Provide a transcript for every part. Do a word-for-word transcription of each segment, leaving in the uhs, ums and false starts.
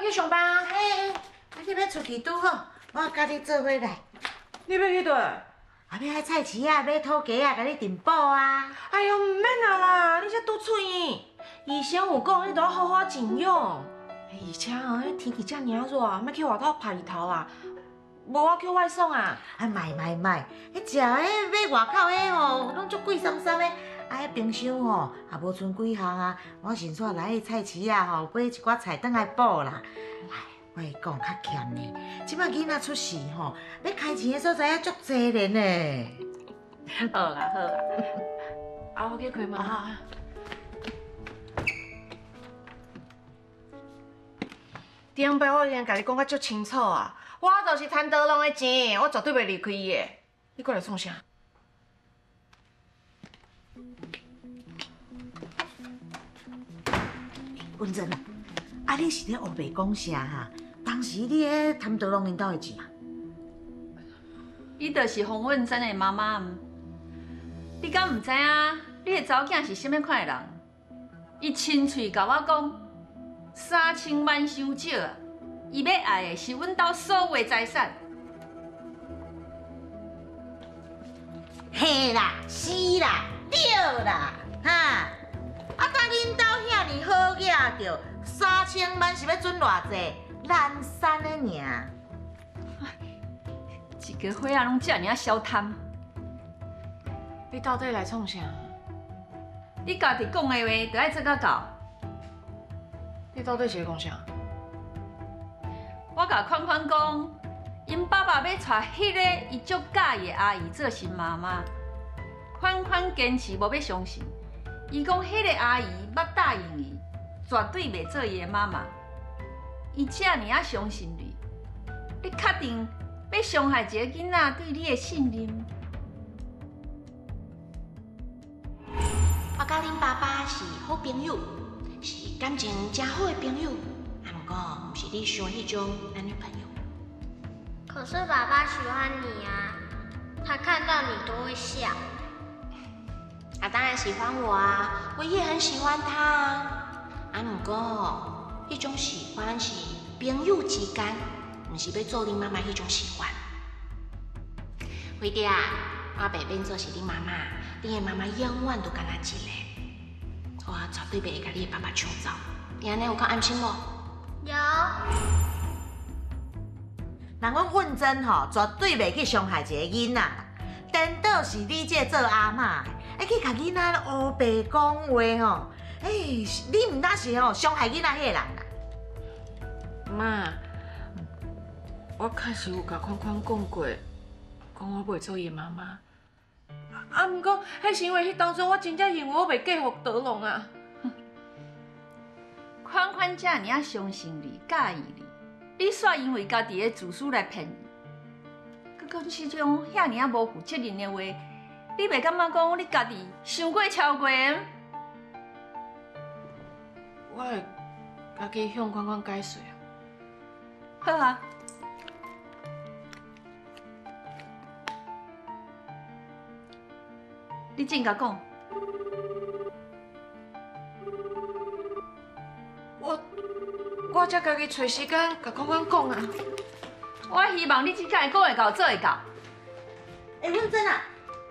去上班啊？ 嘿，啊，你要出去拄好，我甲你做伙来。 你要去倒？ 啊，要爱菜市啊，买土鸡啊，甲你订补啊。 哎呦，唔免啊啦，你这拄嘴。医生有讲，你都要好好静养。而且啊，迄天气遮尔热，莫去外头晒日头啊。无我叫外送啊。 啊，卖卖卖，迄食迄买外口迄吼，拢足贵松松的。啊，迄冰箱吼也无剩几项啊。我先煞来去菜市啊吼，买一寡菜转来补啦。哎，我会讲较欠呢。即摆囡仔出世吼，要开钱的所在啊足济咧呢。 好啦好啦，啊，我去开门啊。顶摆我已经甲你讲甲足清楚啊，我就是贪德龙的钱，我绝对袂离开伊的。你过来创啥？ 文珍啊，啊你是咧黑白讲啥哈？当时你咧贪德龙因兜的钱啊？ 伊就是洪文珍的妈妈。你敢唔知影？你的查某囝是啥物款的人？伊亲嘴甲我讲，三千万伤少啊！伊要爱的是阮兜所有的财产。 嘿啦，是啦，对啦，哈！啊，当恁兜遐尼好惹着，三千万是要准偌济？烂山的尔。 一个伙仔拢遮尔小贪。 你到底来创啥？ 你家己讲的话，就爱做到到。 你到底是讲啥？ 我甲宽宽讲，因爸爸要带迄个伊足介意的阿姨做新妈妈。宽宽坚持无要相信，伊讲迄个阿姨捌答应伊，绝对袂做伊的妈妈。伊遮尔啊相信你，你确定要伤害一个囡仔对你的信任？ 我甲恁爸爸是好朋友，是感情真好的朋友，啊，不过不是你想迄种男女朋友。 可是爸爸喜欢你啊，他看到你都会笑。 他当然喜欢我啊，我也很喜欢他啊。啊，不过迄种喜欢是朋友之间，不是要做恁妈妈迄种喜欢。辉弟啊，我袂变做是恁妈妈，恁的妈妈永远都干那一个，我绝对袂甲你的爸爸抢走。你安尼有够安心无？ 有。 人阮文珍吼，绝对袂去伤害一个囡仔。颠倒是你这做阿嬷的，还去甲囡仔黑白讲话吼，哎，你毋但是吼伤害囡仔迄个人啦。 妈，我确实有甲宽宽讲过，讲我袂做伊妈妈。啊，毋过迄是因为迄当初我真正认为我袂嫁互德龙啊。 宽宽遮尔啊相信你、介意你，你煞因为家己的自私来骗伊。佮讲这种遐尔啊无负责任的话，你袂感觉讲你家己伤过超过？ 我会家己向宽宽解释啊。 好啊。你真甲讲？ 我我才家己找时间甲宽宽讲啊。 我希望你即摆讲会到，做会到。 哎，文珍啊，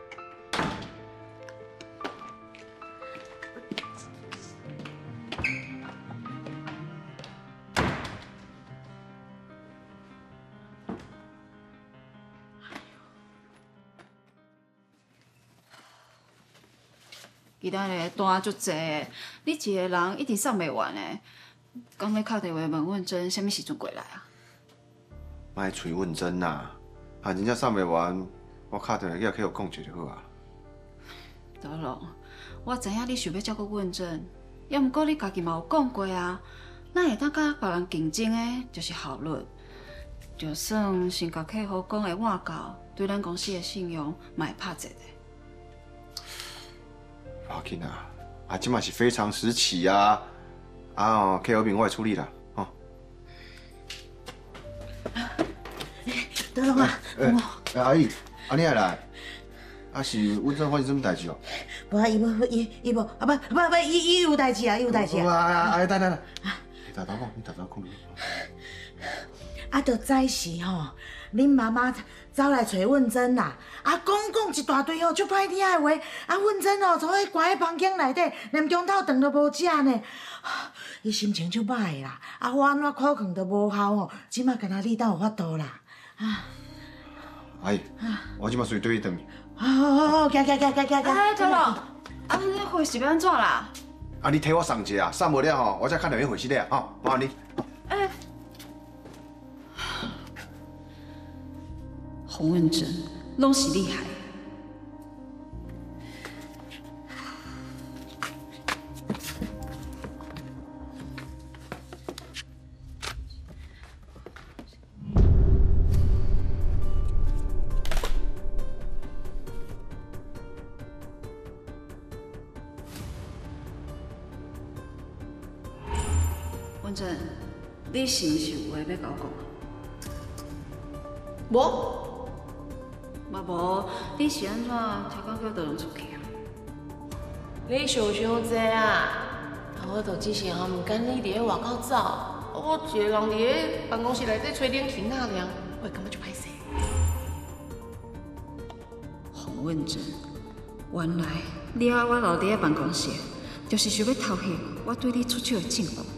其他个单足济，你一个人一直送袂完诶。刚要敲电话问问真，什么时阵过来啊？ 莫催问真啦，啊，真正送袂完，我敲电话叫客户讲一就好啊。 德龙，我知影你想要照顾问真，也毋过你家己嘛有讲过啊，咱会当甲别人竞争诶，就是效率。就算先甲客户讲会换到，对咱公司诶信用嘛会拍折的。 不要紧啊，啊，即嘛是非常时期啊，啊哦，客户面我会处理啦，吼。 德龙啊， 哎，哎，阿姨，啊你也来？啊是温真发生什么代志哦？ 无啊，伊无伊伊无啊不不不，伊伊有代志啊，伊有代志啊。 啊啊！等等等， 大头讲，你大头讲。 啊，着早时吼，恁妈妈走来找阮珍啦，啊，讲讲一大堆吼，足歹听的话，啊，阮珍吼，坐喺关喺房间内底，连中昼饭都无食呢，伊心情足歹啦，啊，我安怎苦劝都无效吼，即马干那你才有法度啦，啊， 阿姨，我即马随对伊转去。 好好好好，行行行行行行。 哎，对了，啊，你回是要安怎啦？ 啊，你替我送一下，送无了吼，我再打电话回去了，吼，麻烦你。 哎，洪文珍拢是厉害。文珍，你是毋是有话要甲我讲？ 无， 嘛无，你是安怎超讲叫倒人出去啊？ 你想伤济啊！我就只是吼，毋甘你伫咧外口走，我一个人伫咧办公室内底吹冷气纳凉，我会感觉就歹势。 洪文珍，原来你爱我留伫咧办公室，就是想要偷袭我对你出手的证据。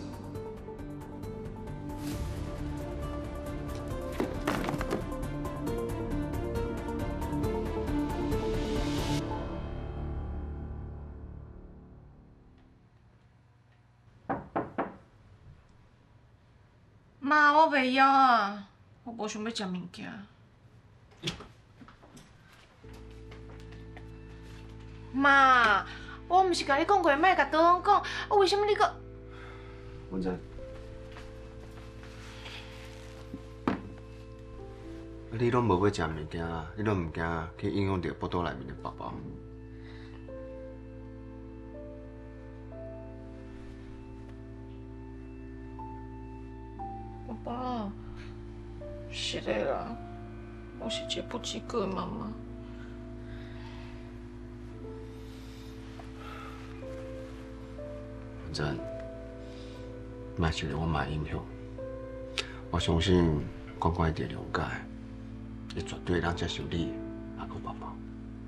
妈，我袂晓啊，我无想要食物件。妈，我毋是甲你讲过，莫甲倒人讲，啊，为什么你搁？ 文珍，你拢无要食物件，你拢毋惊去影响到腹肚内面的宝宝？ 爸爸，是的啦，我是一个不及格的妈妈。 文珍，莫受着我妈影响，我相信关关一定了解，伊绝对会当接受你阿个宝宝。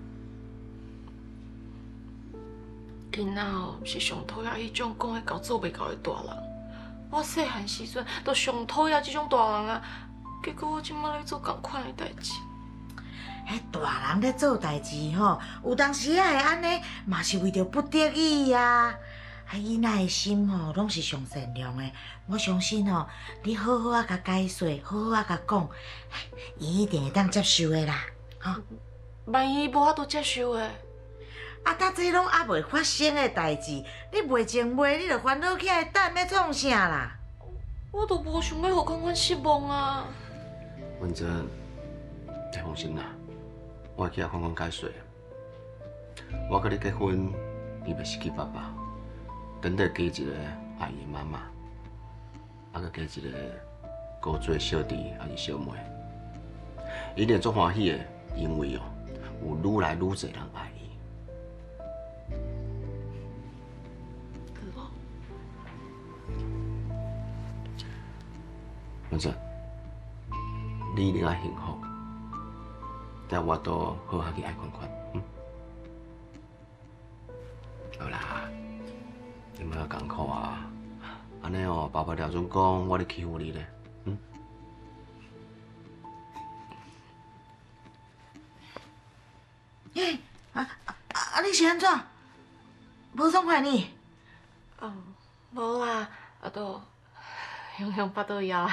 囡仔哦，是上讨厌迄种讲会到做袂到的大人。我细汉时阵都上讨厌这种大人啊，结果我即摆咧做同款的代志。 迄大人咧做代志吼，有当时啊会安尼，嘛是为着不得已啊。啊，囡仔的心吼，拢是上善良的。我相信吼，你好好啊甲解说，好好啊甲讲，伊一定会当接受的啦。吼、 万一无法度接受的， 啊，搭这拢还未发生的代志，你袂情袂，你就烦恼起来，等要创啥啦？ 我都无想要互款款失望啊。 文珍，你放心啦，我会去甲款款解说。我甲你结婚，伊袂失去爸爸，等待加一个爱伊妈妈，啊，佮加一个高做小弟还是小妹，伊一定足欢喜的，因为哦，有愈来愈侪人爱伊。文珍，你一定要幸福，但我都好好去爱款款，嗯。好啦，你莫艰苦啊，安尼哦，爸爸了准讲我咧欺负你咧，嗯。 嘿，啊啊啊！你是安怎？无爽快呢？ 哦，无啦，啊都用用巴肚枵啊。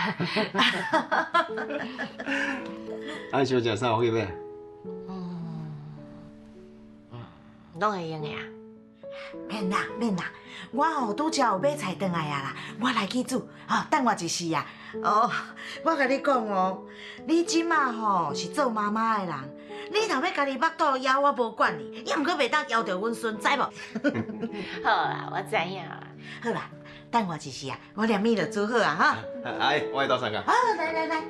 啊，你想食啥有去买？ 嗯，嗯，拢会用的啊。 免啦免啦，我吼拄则有买菜回来啊啦，我来去煮，吼、等我一时啊。哦，我甲你讲哦，你即马吼是做妈妈的人，你若要家己腹肚枵，我无管你，也毋过袂当枵着阮孙，知无？ 好啦，我知影啦。 好啦，等我一时啊，我连米就煮好啊哈。 阿姨，我来倒三个。 好，来来来。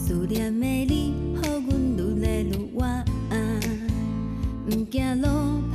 思念的你，予阮愈来愈晚。毋惊路